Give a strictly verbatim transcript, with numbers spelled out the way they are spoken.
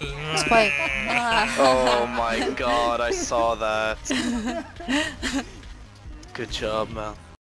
Spike. Oh my god, I saw that. Good job, man.